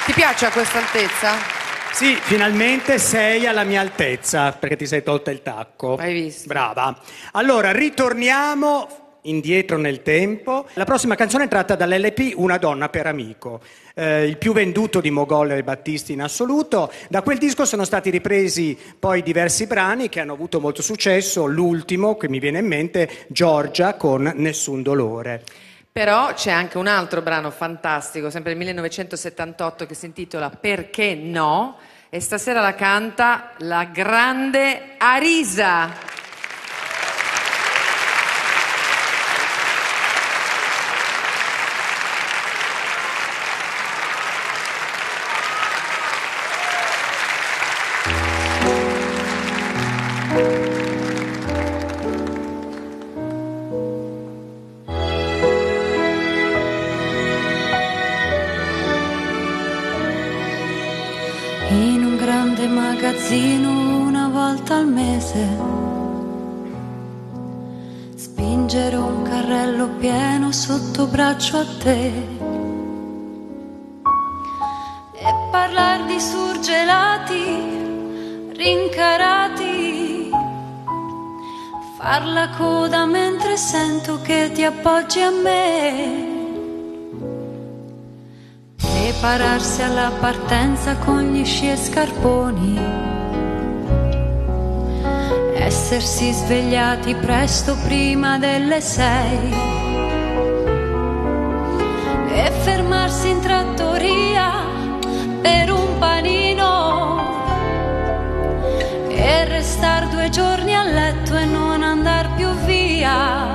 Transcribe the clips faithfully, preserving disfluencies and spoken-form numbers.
Ti piace a questa altezza? Sì, finalmente sei alla mia altezza, perché ti sei tolta il tacco. Hai visto? Brava. Allora, ritorniamo indietro nel tempo. La prossima canzone è tratta dall'L P Una donna per amico, eh, il più venduto di Mogol e Battisti in assoluto. Da quel disco sono stati ripresi poi diversi brani che hanno avuto molto successo. L'ultimo che mi viene in mente, Giorgia con Nessun dolore. Però c'è anche un altro brano fantastico, sempre del millenovecentosettantotto, che si intitola Perché no? E stasera la canta la grande Arisa. In un grande magazzino una volta al mese spingere un carrello pieno sotto braccio a te e parlar di surgelati rincarati, far la coda mentre sento che ti appoggi a me, prepararsi alla partenza con gli sci e scarponi, essersi svegliati presto prima delle sei e fermarsi in trattoria per un panino e restar due giorni a letto e non andar più via.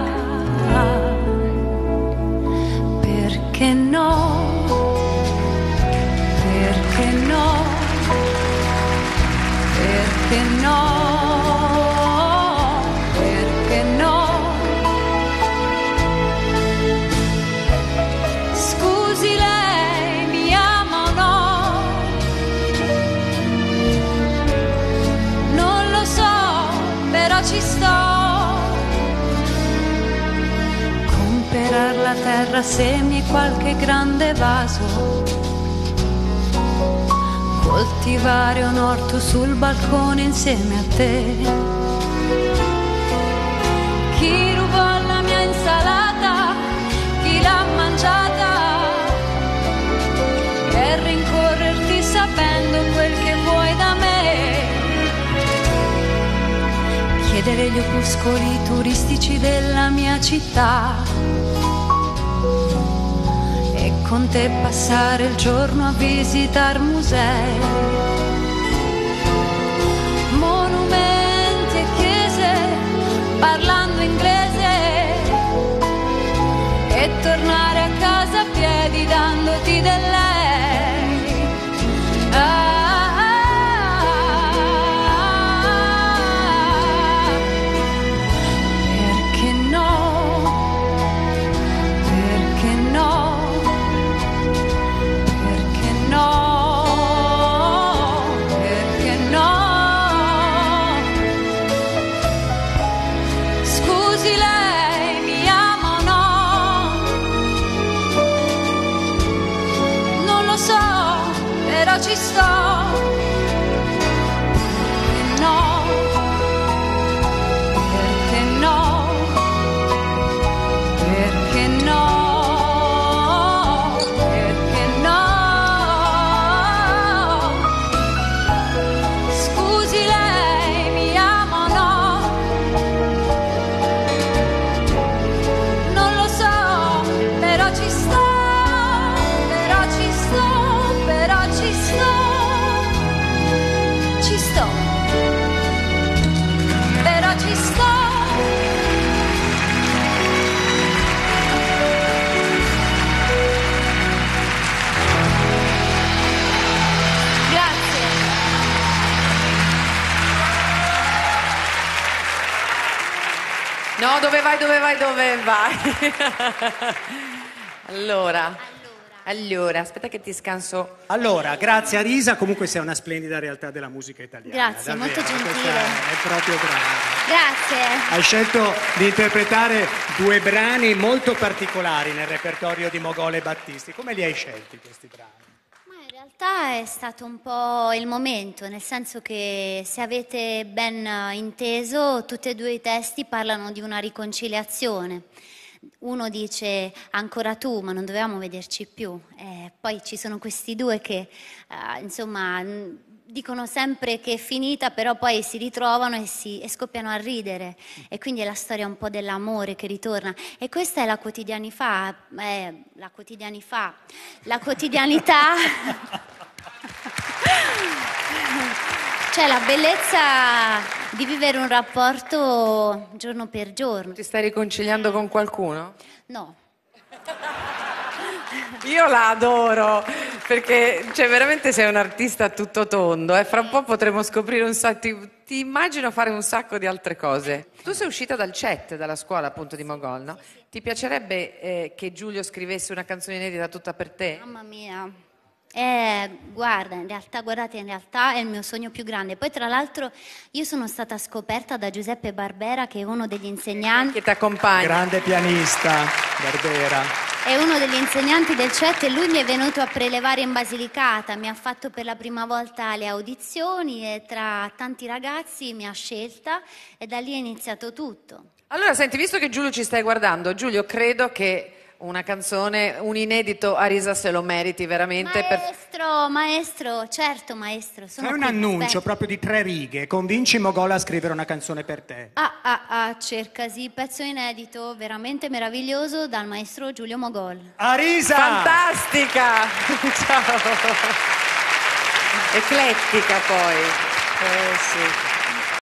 Perché no? Perché no, perché no, perché no. Scusi, lei mi ama o no? Non lo so, però ci sto. Comperar la terra, semi e qualche grande vaso, coltivare un orto sul balcone insieme a te. Chi rubò la mia insalata, chi l'ha mangiata, e rincorrerti sapendo quel che vuoi da me. Chiedere gli opuscoli turistici della mia città e con te passare il giorno a visitar musei, monumenti e chiese, parlando inglese, e tornare a casa a piedi dandoti del lei. Ah, perché no? Perché no? Ci sto. Perché no? Perché no? Perché no? Perché no? Scusi, lei mi ama o no? Non lo so, però ci sto. Però ci sto, però ci sto. Ci sto, però ci sto. Grazie. No, dove vai, dove vai, dove vai? Allora... Allora, aspetta che ti scanso. Allora, grazie Arisa, comunque sei una splendida realtà della musica italiana. Grazie, davvero, molto gentile. questa è proprio brava. Grazie. Hai scelto di interpretare due brani molto particolari nel repertorio di Mogol e Battisti. Come li hai scelti questi brani? In realtà è stato un po' il momento, nel senso che se avete ben inteso, tutti e due i testi parlano di una riconciliazione. Uno dice ancora tu, ma non dovevamo vederci più. Eh, poi ci sono questi due che, eh, insomma, dicono sempre che è finita, però poi si ritrovano e, si, e scoppiano a ridere. E quindi è la storia un po' dell'amore che ritorna. E questa è la quotidianità, eh, la quotidianità, la quotidianità. Cioè la bellezza di vivere un rapporto giorno per giorno. Ti stai riconciliando con qualcuno? No. Io la adoro, perché cioè, veramente sei un artista a tutto tondo, eh? Fra un po' potremo scoprire un sacco, ti, ti immagino fare un sacco di altre cose. Tu sei uscita dal chat, dalla scuola appunto di Mogol, no? Ti piacerebbe eh, che Giulio scrivesse una canzone inedita tutta per te? Mamma mia. Eh, guarda, in realtà, guardate, in realtà è il mio sogno più grande. Poi tra l'altro io sono stata scoperta da Giuseppe Barbera, che è uno degli insegnanti. Che ti accompagna. Grande pianista, Barbera. È uno degli insegnanti del C E T e lui mi è venuto a prelevare in Basilicata, mi ha fatto per la prima volta le audizioni e tra tanti ragazzi mi ha scelta e da lì è iniziato tutto. Allora, senti, visto che Giulio ci stai guardando, Giulio, credo che una canzone, un inedito Arisa se lo meriti veramente. Maestro, per... maestro, certo maestro. Sono Fai un qui, annuncio aspetta. proprio di tre righe, convinci Mogol a scrivere una canzone per te. Ah, ah, ah, cercasi, pezzo inedito, veramente meraviglioso dal maestro Giulio Mogol. Arisa! Fantastica! Ciao! Eclettica poi. Eh sì.